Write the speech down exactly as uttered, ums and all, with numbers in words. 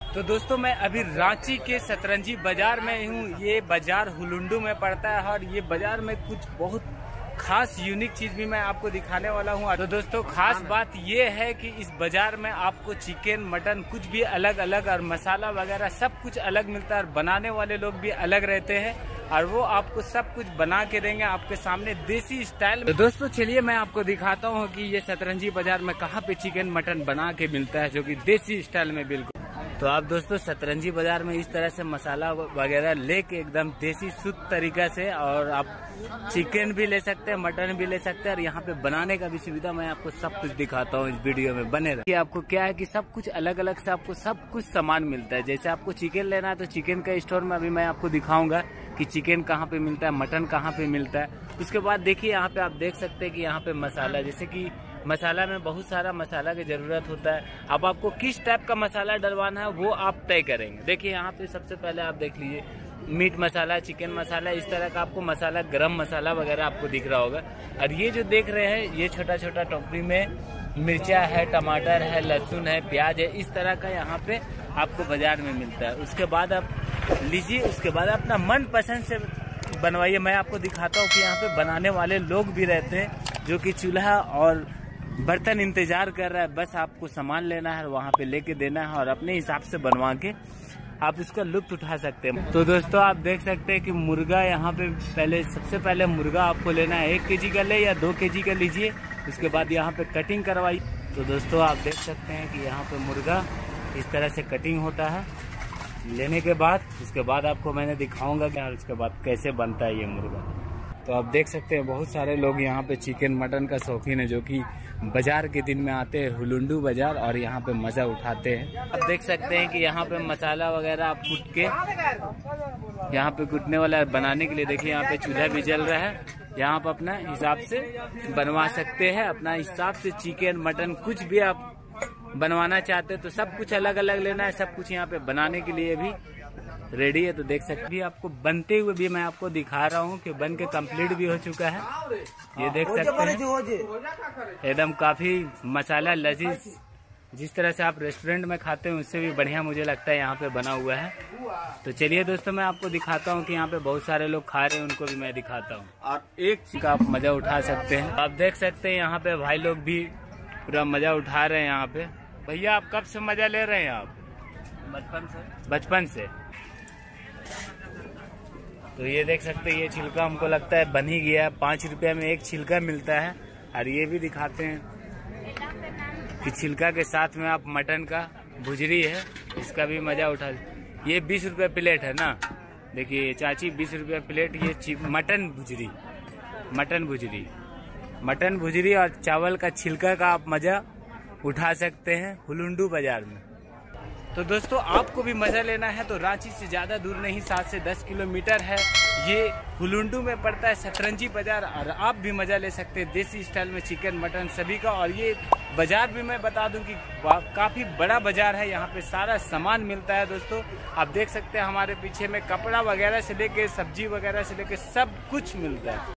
तो दोस्तों मैं अभी रांची के सतरंजी बाजार में हूँ। ये बाजार हुलुंडू में पड़ता है और ये बाजार में कुछ बहुत खास यूनिक चीज भी मैं आपको दिखाने वाला हूँ। तो दोस्तों खास बात ये है कि इस बाजार में आपको चिकन मटन कुछ भी अलग अलग और मसाला वगैरह सब कुछ अलग मिलता है और बनाने वाले लोग भी अलग रहते हैं और वो आपको सब कुछ बना के देंगे आपके सामने देसी स्टाइल में। तो दोस्तों चलिए मैं आपको दिखाता हूँ कि ये सतरंजी बाजार में कहाँ पे चिकन मटन बना के मिलता है जो कि देसी स्टाइल में बिल्कुल। तो आप दोस्तों सतरंजी बाजार में इस तरह से मसाला वगैरह लेके एकदम देसी शुद्ध तरीका से और आप चिकन भी ले सकते हैं मटन भी ले सकते हैं और यहाँ पे बनाने का भी सुविधा मैं आपको सब कुछ दिखाता हूँ इस वीडियो में बने रहे। आपको क्या है कि सब कुछ अलग अलग से आपको सब कुछ सामान मिलता है। जैसे आपको चिकन लेना है तो चिकन का स्टोर में अभी मैं आपको दिखाऊंगा कि चिकन कहाँ पे मिलता है मटन कहाँ पे मिलता है। उसके बाद देखिए यहाँ पे आप देख सकते हैं कि यहाँ पे मसाला, जैसे कि मसाला में बहुत सारा मसाला की जरूरत होता है। अब आपको किस टाइप का मसाला डलवाना है वो आप तय करेंगे। देखिए यहाँ पे सबसे पहले आप देख लीजिए मीट मसाला, चिकन मसाला, इस तरह का आपको मसाला, गरम मसाला वगैरह आपको दिख रहा होगा। और ये जो देख रहे हैं ये छोटा छोटा टोकरी में मिर्चा है, टमाटर है, लहसुन है, प्याज है, इस तरह का यहाँ पे आपको बाजार में मिलता है। उसके बाद आप लीजिए, उसके बाद अपना मन पसंद से बनवाइए। मैं आपको दिखाता हूँ कि यहाँ पे बनाने वाले लोग भी रहते हैं जो कि चूल्हा और बर्तन इंतजार कर रहा है, बस आपको सामान लेना है वहाँ पे लेके देना है और अपने हिसाब से बनवा के आप इसका लुत्फ उठा सकते हैं। तो दोस्तों आप देख सकते हैं कि मुर्गा यहाँ पे पहले सबसे पहले मुर्गा आपको लेना है, एक केजी का ले या दो केजी का लीजिए। उसके बाद यहाँ पे कटिंग करवाइए। तो दोस्तों आप देख सकते हैं कि यहाँ पे मुर्गा इस तरह से कटिंग होता है। लेने के बाद उसके बाद आपको मैंने दिखाऊंगा कि उसके बाद कैसे बनता है ये मुर्गा। तो आप देख सकते हैं बहुत सारे लोग यहाँ पे चिकन मटन का शौकीन है जो कि बाजार के दिन में आते हैं हुलुंडू बाजार और यहाँ पे मजा उठाते हैं। आप देख सकते हैं कि यहाँ पे मसाला वगैरह आप कूट के यहाँ पे कूटने वाला बनाने के लिए देखिए यहाँ पे चूल्हा भी जल रहा है। यहाँ पे अपना हिसाब से बनवा सकते हैं, अपना हिसाब से चिकन मटन कुछ भी आप बनवाना चाहते हैं तो सब कुछ अलग अलग लेना है। सब कुछ यहाँ पे बनाने के लिए भी रेडी है। तो देख सकते हैं आपको बनते हुए भी मैं आपको दिखा रहा हूँ कि बन के कंप्लीट भी हो चुका है। ये देख सकते हैं एकदम काफी मसाला लजीज, जिस तरह से आप रेस्टोरेंट में खाते हैं उससे भी बढ़िया मुझे लगता है यहाँ पे बना हुआ है। तो चलिए दोस्तों मैं आपको दिखाता हूँ कि यहाँ पे बहुत सारे लोग खा रहे हैं, उनको भी मैं दिखाता हूँ और एक चीज का आप मजा उठा सकते हैं। आप देख सकते हैं यहाँ पे भाई लोग भी पूरा मजा उठा रहे हैं। यहाँ पे भैया आप कब से मजा ले रहे हैं? आप बचपन से। बचपन से। तो ये देख सकते हैं ये छिलका हमको लगता है बन ही गया। पाँच रुपया में एक छिलका मिलता है और ये भी दिखाते हैं कि छिलका के साथ में आप मटन का भुजरी है, इसका भी मजा उठा। ये बीस रुपया प्लेट है ना, देखिए चाची बीस रुपया प्लेट। ये मटन भुजरी, मटन भुजरी, मटन भुजरी और चावल का छिलका का आप मजा उठा सकते हैं हुलुंडू बाजार में। तो दोस्तों आपको भी मजा लेना है तो रांची से ज्यादा दूर नहीं, सात से दस किलोमीटर है, ये हुलुंडू में पड़ता है सतरंजी बाजार और आप भी मजा ले सकते हैं देसी स्टाइल में चिकन मटन सभी का। और ये बाजार भी मैं बता दूं कि काफी बड़ा बाजार है, यहाँ पे सारा सामान मिलता है। दोस्तों आप देख सकते हैं हमारे पीछे में कपड़ा वगैरह से लेके सब्जी वगैरह से लेके सब कुछ मिलता है।